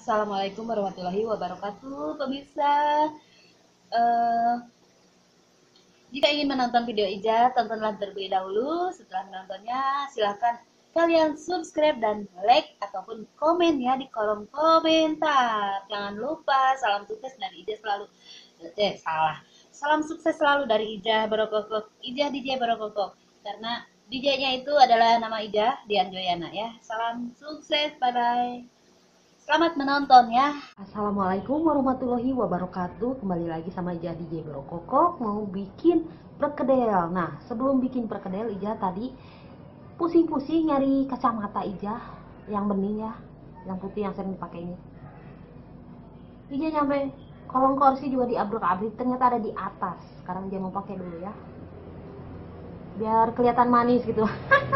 Assalamualaikum warahmatullahi wabarakatuh, pemirsa. Eh, Jika ingin menonton video Ija, tontonlah terlebih dahulu. Setelah menontonnya, silahkan kalian subscribe dan like ataupun komen ya di kolom komentar. Jangan lupa salam sukses dari Ija selalu. Salah. Salam sukses selalu dari Ija Barokokok. Ija DJ Barokokok. Karena DJ-nya itu adalah nama Ija Dian Joyana ya. Salam sukses, bye bye. Selamat menonton ya. Assalamualaikum warahmatullahi wabarakatuh. Kembali lagi sama Ija DJ Barokokok mau bikin perkedel. Nah, sebelum bikin perkedel Ija tadi pusing-pusing nyari kacamata Ija yang bening ya, yang putih yang sering dipakai ini. Ija nyampe kolong kursi juga diabrak-abrik, ternyata ada di atas. Sekarang Ija mau pakai dulu ya. Biar kelihatan manis gitu.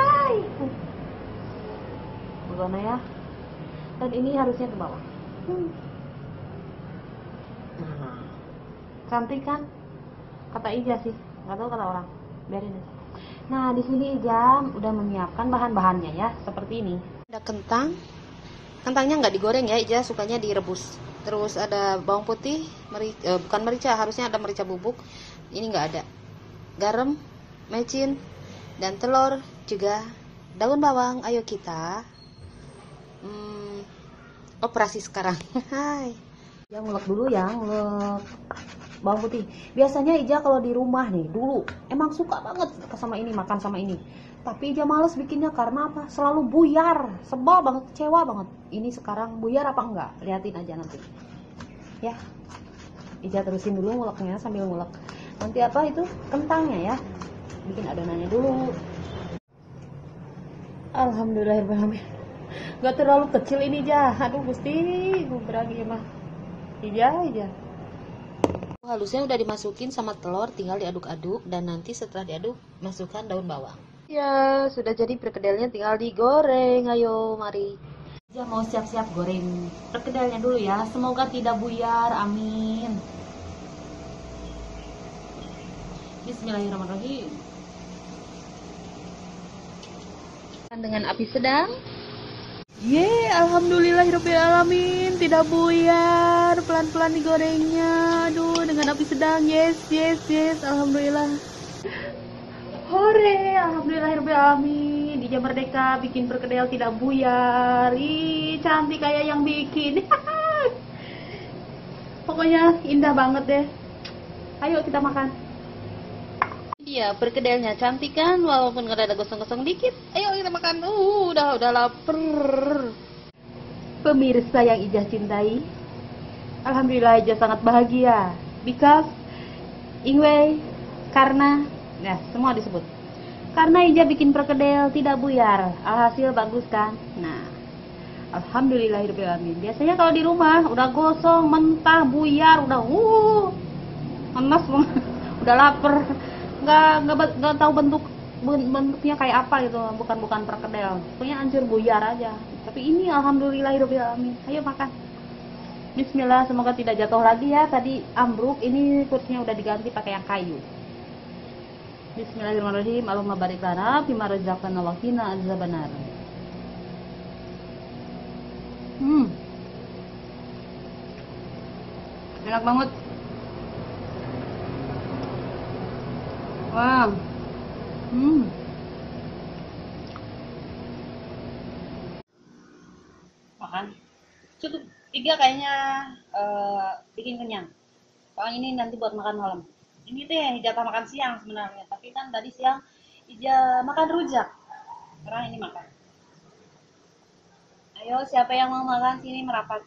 Bagaimana ya? Dan ini harusnya ke bawah. Nah, cantik kan? Kata Ija sih, nggak tahu kata orang. Biarin aja. Nah, di sini Ija udah menyiapkan bahan-bahannya ya, seperti ini. Ada kentang. Kentangnya nggak digoreng ya, Ija sukanya direbus. Terus ada bawang putih, bukan merica, harusnya ada merica bubuk. Ini nggak ada. Garam, mecin, dan telur juga daun bawang. Ayo kita operasi sekarang. Hai. Ya ngulek dulu ya, ngulek bawang putih. Biasanya Ija kalau di rumah nih dulu emang suka banget sama ini, makan sama ini. Tapi Ija males bikinnya karena apa? Selalu buyar, sebel banget, kecewa banget. Ini sekarang buyar apa enggak? Liatin aja nanti. Ya. Ija terusin dulu nguleknya sambil ngulek. Nanti apa itu? Kentangnya ya. Bikin adonannya dulu. Alhamdulillahirrahmanirrahim. Gak terlalu kecil ini Ija. Aduh Gusti, gue berani mah. Ija. Halusnya udah dimasukin sama telur, tinggal diaduk-aduk dan nanti setelah diaduk masukkan daun bawang. Ya, sudah jadi perkedelnya, tinggal digoreng. Ayo, mari. Ija mau siap-siap goreng perkedelnya dulu ya. Semoga tidak buyar. Amin. Bismillahirrahmanirrahim. Dengan api sedang. Alhamdulillahirrahmanirrahim, tidak buyar, pelan-pelan digorengnya. Aduh, dengan api sedang. Yes, alhamdulillah. Hore, alhamdulillahirrahmanirrahim. Ija merdeka, bikin perkedel tidak buyar. Ih, cantik kayak yang bikin. Pokoknya indah banget deh. Ayo kita makan. Iya, perkedelnya cantik kan, walaupun nggak ada gosong-gosong dikit. Ayo kita makan. Udah lapar. Pemirsa yang Ija cintai, alhamdulillah Ija sangat bahagia because Ingwe, karena semua disebut. Karena Ija bikin perkedel tidak buyar, alhasil bagus kan. Nah, alhamdulillahirobbilalamin. Biasanya kalau di rumah udah gosong, mentah, buyar, udah panas, udah lapar. Nggak tahu bentuknya kayak apa gitu, bukan perkedel, pokoknya hancur buyar aja. Tapi ini alhamdulillahirobbilalamin. Ayo makan. Bismillah, semoga tidak jatuh lagi ya. Tadi ambruk, ini kursinya udah diganti pakai yang kayu. Bismillahirrahmanirrahim. Allahumma barik lana fima razaqtana wa qina adzabannar. Enak banget. Wow. Makan. Cukup 3 kayaknya bikin kenyang. Soalnya ini nanti buat makan malam. Ini teh jatah makan siang sebenarnya, tapi kan tadi siang Ija makan rujak. Sekarang ini makan. Ayo siapa yang mau makan sini merapat.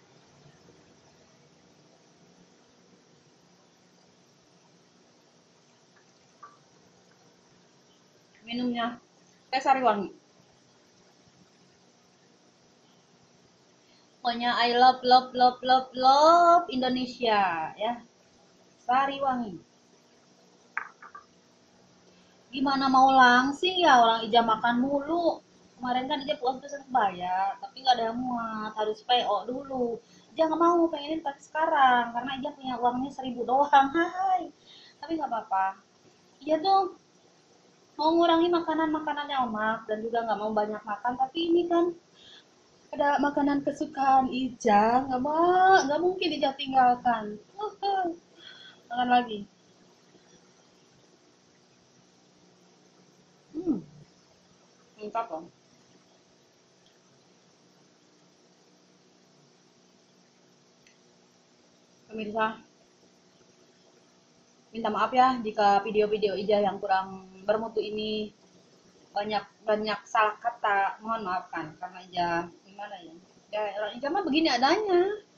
Minumnya teh Sariwangi. Pokoknya I love Indonesia ya. Sariwangi. Gimana mau langsing ya, orang Ija makan mulu. Kemarin kan Ija puas pesen bayar, tapi nggak ada yang muat, harus PO dulu. Ija nggak mau, pengenin pas sekarang karena Ija punya uangnya 1.000 doang. Hai. Tapi nggak apa-apa. Ija tuh mau ngurangi makanan-makanan yang lemak dan juga nggak mau banyak makan, tapi ini kan Ada makanan kesukaan Ija, nggak mungkin Ija tinggalkan. Makan lagi. Hmm, mantap loh. Pemirsa, minta maaf ya jika video-video Ija yang kurang bermutu ini banyak banyak salah kata. Mohon maafkan karena Ija gimana ya? Ya, orang Ija mah begini adanya.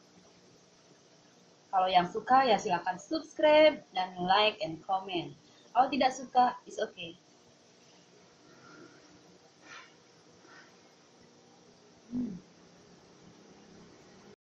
Kalau yang suka ya silahkan subscribe dan like and comment. Kalau tidak suka, it's okay. Hmm.